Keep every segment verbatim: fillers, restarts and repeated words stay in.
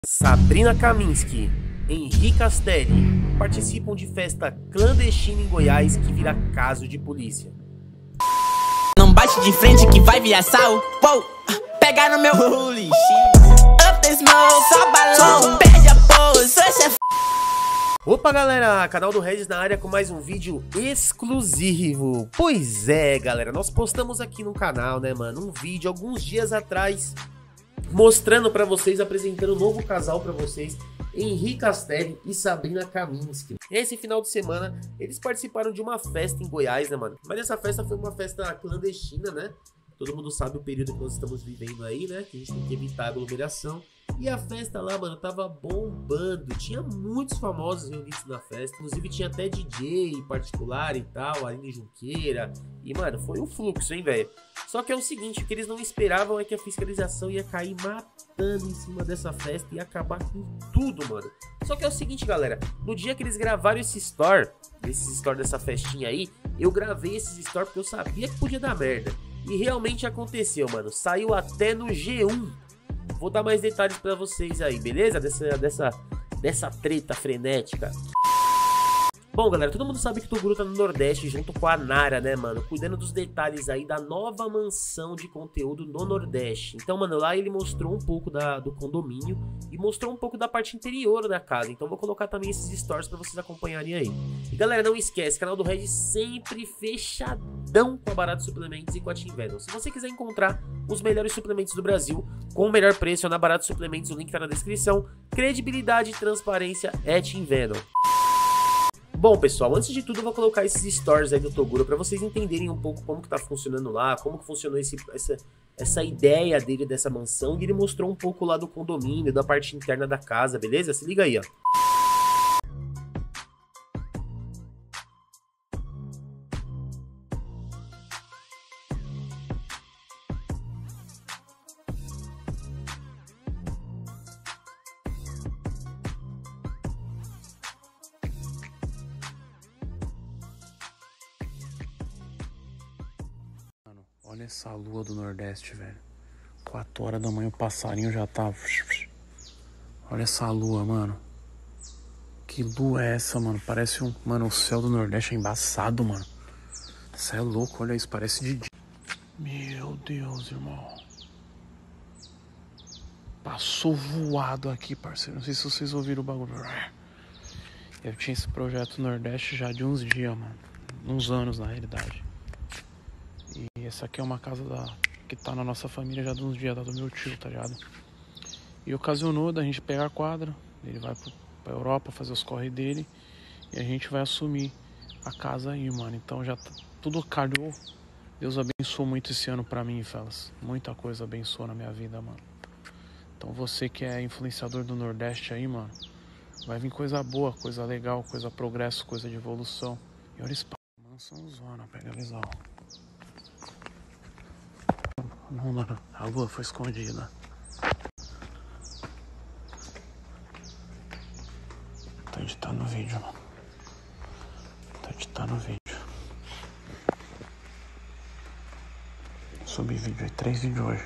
Sabrina Kaminski, Henrique Castelli participam de festa clandestina em Goiás que vira caso de polícia. Não bate de frente que vai virar sal. Uou, pegar no meu holy shit. Up the smoke, só balão, perde a pose, é f... Opa galera, canal do Regis na área com mais um vídeo exclusivo. Pois é galera, nós postamos aqui no canal, né mano, um vídeo alguns dias atrás mostrando pra vocês, apresentando um novo casal pra vocês, Henrique Castelli e Sabrina Kaminski. Esse final de semana eles participaram de uma festa em Goiás, né mano, mas essa festa foi uma festa clandestina, né? Todo mundo sabe o período que nós estamos vivendo aí, né? Que a gente tem que evitar a aglomeração. E a festa lá, mano, tava bombando. Tinha muitos famosos reunidos na festa. Inclusive tinha até D J particular e tal, Aline Junqueira. E, mano, foi um fluxo, hein, velho? Só que é o seguinte, o que eles não esperavam é que a fiscalização ia cair matando em cima dessa festa e ia acabar com tudo, mano. Só que é o seguinte, galera. No dia que eles gravaram esse story, esses stories dessa festinha aí, eu gravei esses stories porque eu sabia que podia dar merda. E realmente aconteceu, mano. Saiu até no G um. Vou dar mais detalhes pra vocês aí, beleza? Dessa, dessa, dessa treta frenética. Bom, galera, todo mundo sabe que o Toguro tá no Nordeste junto com a Nara, né, mano? Cuidando dos detalhes aí da nova mansão de conteúdo no Nordeste. Então, mano, lá ele mostrou um pouco da, do condomínio e mostrou um pouco da parte interior da casa. Então, vou colocar também esses stories pra vocês acompanharem aí. E, galera, não esquece, canal do Regis sempre fechadão com a Barato Suplementos e com a Team Venom. Se você quiser encontrar os melhores suplementos do Brasil com o melhor preço na Barato Suplementos, o link tá na descrição. Credibilidade e transparência é Team Venom. Bom, pessoal, antes de tudo eu vou colocar esses stories aí do Toguro para vocês entenderem um pouco como que tá funcionando lá, como que funcionou esse, essa, essa ideia dele dessa mansão, e ele mostrou um pouco lá do condomínio, da parte interna da casa, beleza? Se liga aí, ó. Olha essa lua do Nordeste, velho. quatro horas da manhã o passarinho já tá... Olha essa lua, mano. Que lua é essa, mano? Parece um... Mano, o céu do Nordeste é embaçado, mano. Isso é louco, olha isso. Parece de dia. Meu Deus, irmão. Passou voado aqui, parceiro. Não sei se vocês ouviram o bagulho. Eu tinha esse projeto Nordeste já de uns dias, mano. Uns anos, na realidade. E essa aqui é uma casa da, que tá na nossa família já de uns dias, da do meu tio, tá ligado? E ocasionou da gente pegar a quadra, ele vai pro, pra Europa fazer os corre dele, e a gente vai assumir a casa aí, mano. Então já tá, tudo calhou. Deus abençoou muito esse ano pra mim, fellas. Muita coisa abençoou na minha vida, mano. Então você que é influenciador do Nordeste aí, mano, vai vir coisa boa, coisa legal, coisa progresso, coisa de evolução. E olha isso, mansão zona, pega a visão. Não, não, a lua foi escondida. Tô editando o vídeo, mano. Tô editando o vídeo. Subi vídeo aí, três vídeos hoje.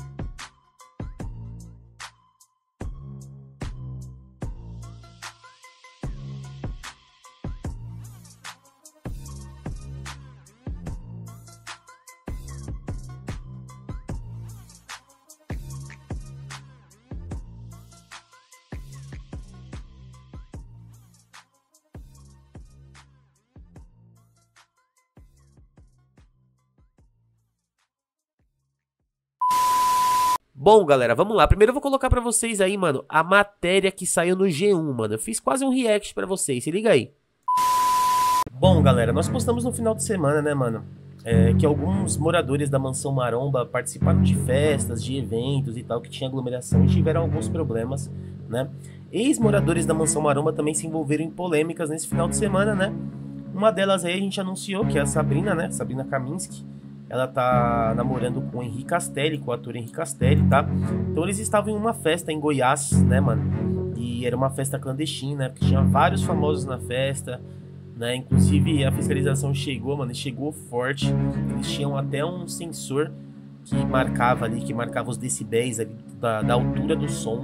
Bom, galera, vamos lá. Primeiro eu vou colocar pra vocês aí, mano, a matéria que saiu no G um, mano. Eu fiz quase um react pra vocês, se liga aí. Bom, galera, nós postamos no final de semana, né, mano, é, que alguns moradores da Mansão Maromba participaram de festas, de eventos e tal, que tinha aglomeração e tiveram alguns problemas, né. Ex-moradores da Mansão Maromba também se envolveram em polêmicas nesse final de semana, né. Uma delas aí a gente anunciou, que é a Sabrina, né, Sabrina Kaminski. Ela tá namorando com o Henrique Castelli, com o ator Henrique Castelli, tá? Então eles estavam em uma festa em Goiás, né, mano? E era uma festa clandestina, porque tinha vários famosos na festa, né? Inclusive a fiscalização chegou, mano, chegou forte. Eles tinham até um sensor que marcava ali, que marcava os decibéis ali da, da altura do som, né?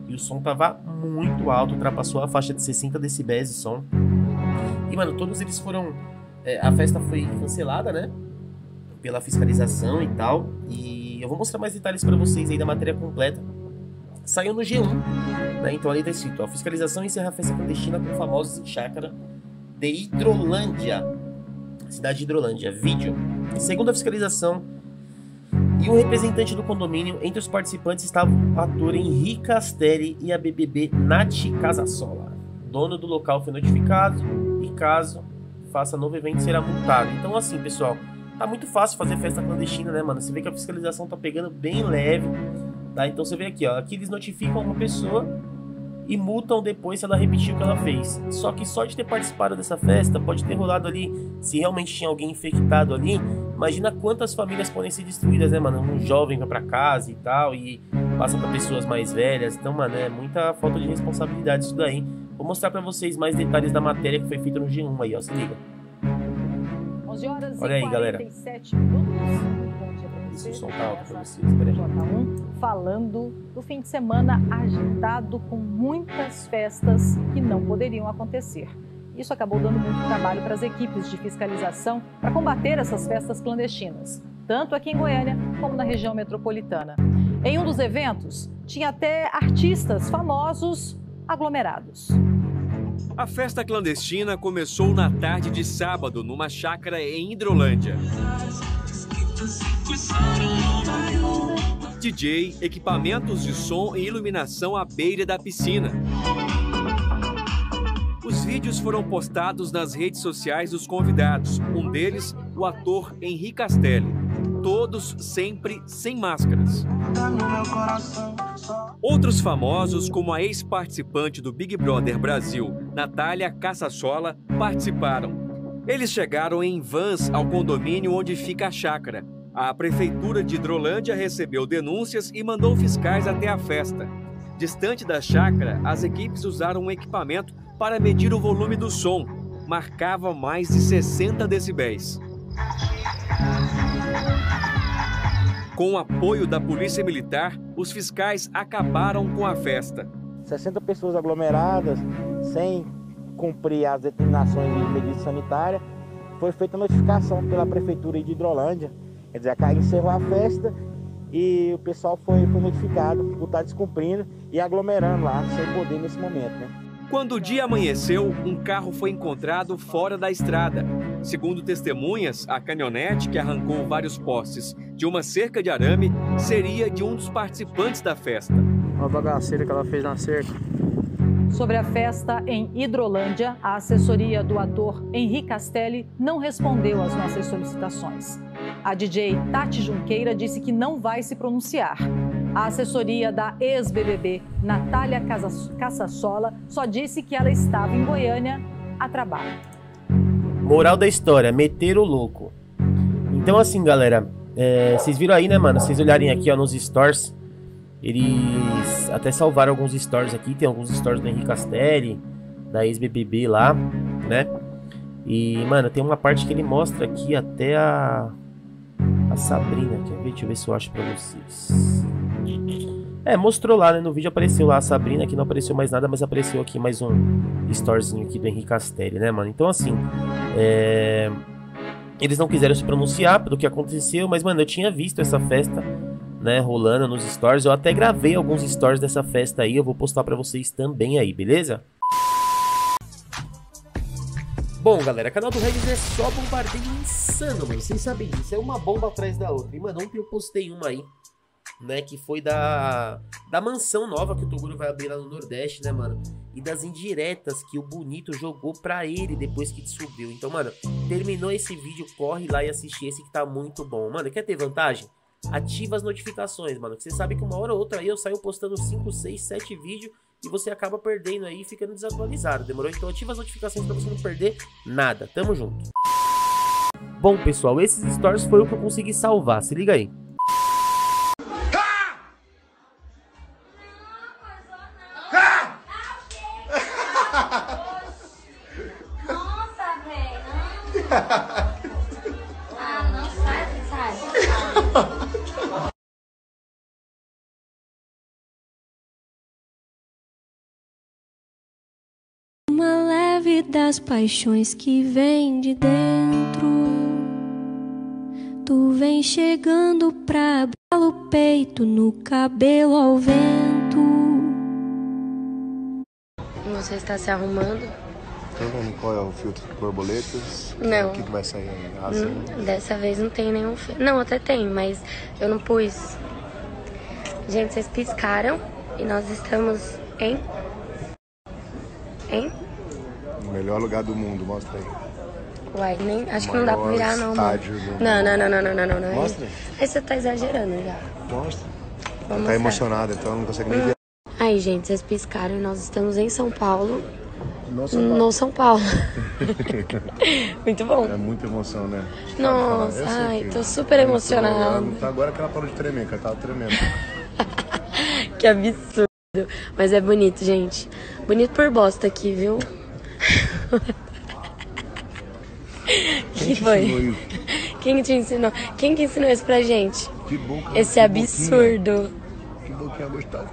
e o som tava muito alto, ultrapassou a faixa de sessenta decibéis de som. E, mano, todos eles foram... É, a festa foi cancelada, né? Pela fiscalização e tal. E eu vou mostrar mais detalhes pra vocês aí da matéria completa. Saiu no G um, né? Então ali tá escrito, ó, fiscalização encerra a festa clandestina com famosos em chácara de Hidrolândia. Cidade de Hidrolândia. Vídeo. Segundo a fiscalização e um representante do condomínio, entre os participantes estava o ator Henrique Castelli e a B B B Nath Casasola. Dono do local foi notificado e caso faça novo evento será multado. Então assim, pessoal, tá muito fácil fazer festa clandestina, né, mano? Você vê que a fiscalização tá pegando bem leve, tá? Então você vê aqui, ó, aqui eles notificam uma pessoa e multam depois se ela repetir o que ela fez. Só que só de ter participado dessa festa, pode ter rolado ali, se realmente tinha alguém infectado ali, imagina quantas famílias podem ser destruídas, né, mano? Um jovem vai pra casa e tal, e passa pra pessoas mais velhas. Então, mano, é muita falta de responsabilidade isso daí. Vou mostrar pra vocês mais detalhes da matéria que foi feita no G um aí, ó, se liga. onze horas Olha aí, e quarenta e sete galera. minutos. Bom dia pra Isso, vocês. o som tá alto pra vocês, peraí. J um, falando do fim de semana agitado com muitas festas que não poderiam acontecer. Isso acabou dando muito trabalho para as equipes de fiscalização para combater essas festas clandestinas, tanto aqui em Goiânia como na região metropolitana. Em um dos eventos, tinha até artistas famosos aglomerados. A festa clandestina começou na tarde de sábado, numa chácara em Hidrolândia. D J, equipamentos de som e iluminação à beira da piscina. Os vídeos foram postados nas redes sociais dos convidados, um deles, o ator Henrique Castelli. Todos sempre sem máscaras. Outros famosos, como a ex-participante do Big Brother Brasil, Natália Casasola, participaram. Eles chegaram em vans ao condomínio onde fica a chácara. A prefeitura de Hidrolândia recebeu denúncias e mandou fiscais até a festa. Distante da chácara, as equipes usaram um equipamento para medir o volume do som. Marcava mais de sessenta decibéis. Com o apoio da Polícia Militar, os fiscais acabaram com a festa. sessenta pessoas aglomeradas, sem cumprir as determinações de medida sanitária, foi feita a notificação pela Prefeitura de Hidrolândia. Quer dizer, a encerrou a festa e o pessoal foi, foi notificado por estar descumprindo e aglomerando lá, sem poder nesse momento, né? Quando o dia amanheceu, um carro foi encontrado fora da estrada. Segundo testemunhas, a caminhonete que arrancou vários postes de uma cerca de arame seria de um dos participantes da festa. Olha a bagaceira que ela fez na cerca. Sobre a festa em Hidrolândia, a assessoria do ator Henrique Castelli não respondeu às nossas solicitações. A D J Tati Junqueira disse que não vai se pronunciar. A assessoria da ex-B B B Natália Casasola só disse que ela estava em Goiânia a trabalho. Moral da história, meter o louco. Então assim, galera, é, vocês viram aí, né, mano? Vocês olharem aqui, ó, nos stories, eles até salvaram alguns stories aqui. Tem alguns stories do Henrique Castelli, da ex-B B B lá, né? E, mano, tem uma parte que ele mostra aqui até a... A Sabrina, quer ver? Deixa eu ver se eu acho pra vocês. É, mostrou lá, né? No vídeo apareceu lá a Sabrina, aqui não apareceu mais nada, mas apareceu aqui mais um storyzinho aqui do Henrique Castelli, né, mano? Então, assim, é... eles não quiseram se pronunciar pelo que aconteceu, mas, mano, eu tinha visto essa festa, né, rolando nos stories. Eu até gravei alguns stories dessa festa aí, eu vou postar pra vocês também aí, beleza? Bom, galera, canal do Regis é só bombardeio insano, mano. Vocês sabem disso, é uma bomba atrás da outra. E, mano, ontem eu postei uma aí, né, que foi da da mansão nova que o Toguro vai abrir lá no Nordeste, né, mano? E das indiretas que o Bonito jogou pra ele depois que subiu. Então, mano, terminou esse vídeo, corre lá e assiste esse que tá muito bom. Mano, quer ter vantagem? Ativa as notificações, mano. Que você sabe que uma hora ou outra aí eu saio postando cinco, seis, sete vídeos e você acaba perdendo aí e ficando desatualizado, demorou? Então ativa as notificações pra você não perder nada. Tamo junto. Bom, pessoal, esses stories foi o que eu consegui salvar. Se liga aí. Nossa, velho. Ah, não sai, sai. livre das paixões que vêm de dentro. Tu vem chegando pra abrir o peito, no cabelo ao vento. Você está se arrumando? Tá vendo qual é o filtro de borboletas? Não. O que, que vai sair aí? Asa? Hum, dessa vez não tem nenhum filtro. Não, até tem, mas eu não pus. Gente, vocês piscaram e nós estamos em... Em? O melhor lugar do mundo, mostra aí. Uai, nem, acho que não dá pra virar não, mano. Não, não, não, não, não, não, não, não. Mostra. Aí você tá exagerando já. Mostra. Vamos Tá mostrar. emocionada, então não consegue nem ver. Aí, gente, vocês piscaram e nós estamos em São Paulo. No São Paulo. No São Paulo. Muito bom. É muita emoção, né? Nossa, Eu sei ai, que- tô super emocionada. Ela- Agora que ela parou de tremer, que ela tava tremendo. Que absurdo. Mas é bonito, gente. Bonito por bosta aqui, viu? Quem Que te foi? ensinou isso? Quem te ensinou? Quem que ensinou isso pra gente? Que boca, Esse que absurdo. Que boquinha gostosa.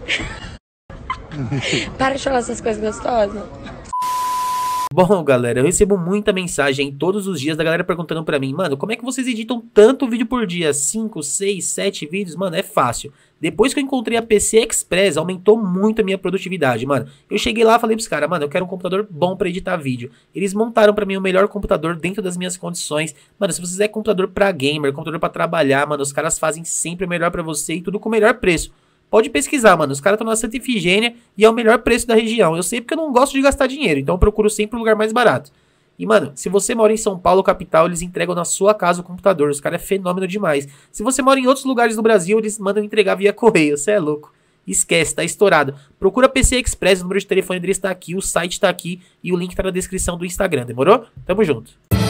Para de falar essas coisas gostosas. Bom, galera, eu recebo muita mensagem todos os dias da galera perguntando pra mim, mano, como é que vocês editam tanto vídeo por dia? cinco, seis, sete vídeos? Mano, é fácil. Depois que eu encontrei a P C Express, aumentou muito a minha produtividade, mano. Eu cheguei lá e falei pros caras, mano, eu quero um computador bom pra editar vídeo. Eles montaram pra mim o melhor computador dentro das minhas condições. Mano, se você quiser computador pra gamer, computador pra trabalhar, mano, os caras fazem sempre o melhor pra você e tudo com o melhor preço. Pode pesquisar, mano. Os caras estão na Santa Efigênia e é o melhor preço da região. Eu sei porque eu não gosto de gastar dinheiro, então eu procuro sempre um lugar mais barato. E, mano, se você mora em São Paulo, capital, eles entregam na sua casa o computador. Os caras é fenômeno demais. Se você mora em outros lugares do Brasil, eles mandam entregar via correio. Você é louco. Esquece, tá estourado. Procura P C Express, o número de telefone deles tá aqui, o site tá aqui e o link tá na descrição do Instagram, demorou? Tamo junto.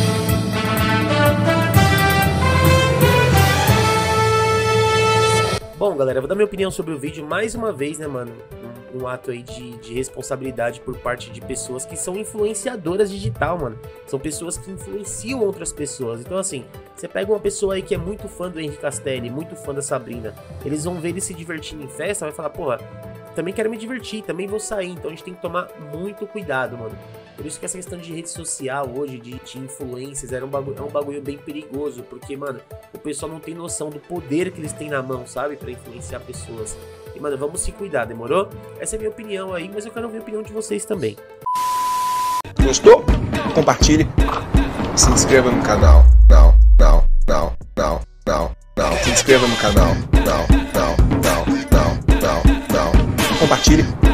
Bom, galera, eu vou dar minha opinião sobre o vídeo mais uma vez, né, mano? Um, um ato aí de, de responsabilidade por parte de pessoas que são influenciadoras digital, mano. São pessoas que influenciam outras pessoas. Então, assim, você pega uma pessoa aí que é muito fã do Henrique Castelli, muito fã da Sabrina, eles vão ver ele se divertindo em festa, vai falar, porra, também quero me divertir, também vou sair. Então a gente tem que tomar muito cuidado, mano. Por isso que essa questão de rede social hoje, de, de influências, era um bagulho, é um bagulho bem perigoso. Porque, mano, o pessoal não tem noção do poder que eles têm na mão, sabe? Pra influenciar pessoas. E, mano, vamos se cuidar, demorou? Essa é a minha opinião aí, mas eu quero ouvir a opinião de vocês também. Gostou? Compartilhe. Se inscreva no canal. Não, não, não, não, não, não. Se inscreva no canal. Não, não, não, não, não, não. Compartilhe.